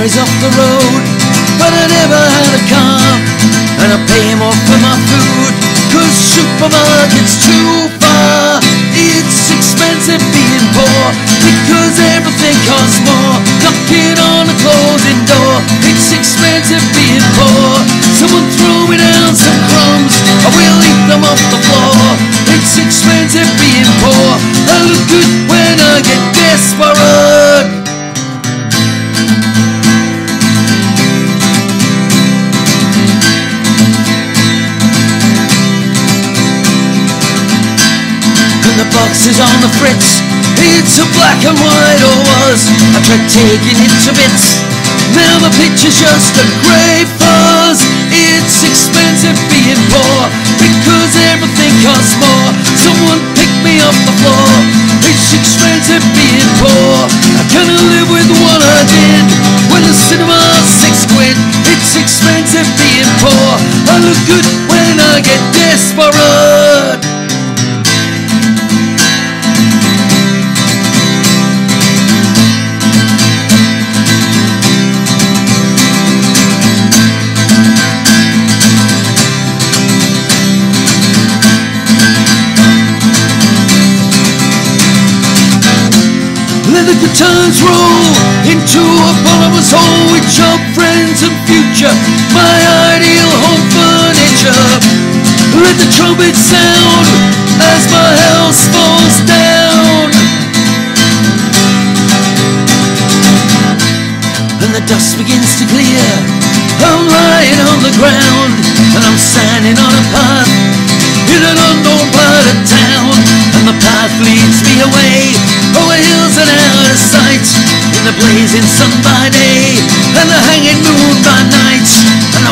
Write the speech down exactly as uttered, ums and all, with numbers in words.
carries off the road, but I never had a car, and I pay more for my food, cause supermarket's too far. It's expensive being poor, because everything costs more. Knocking on a closing door, it's expensive being poor. Someone throw me down some crumbs, I will eat them off the floor. It's expensive being poor, I look good when I get desperate. The box is on the fritz, it's a black and white, or was. I tried taking it to bits, now the picture's just a grey fuzz. It's expensive being poor, because everything costs more. Someone pick me off the floor. It's expensive being poor, I cannot live with what I did when the cinema's six quid. It's expensive being poor, I look good when I get desperate. Let the good times roll into a bottomless hole with job, friends and future, my ideal home furniture. Let the trumpet sound as my house falls down, and the dust begins to clear. I'm lying on the ground, and I'm standing on a path in an unknown part of town, and the path leads me away over hills and out of sight, in the blazing sun by day and the hanging moon by night. And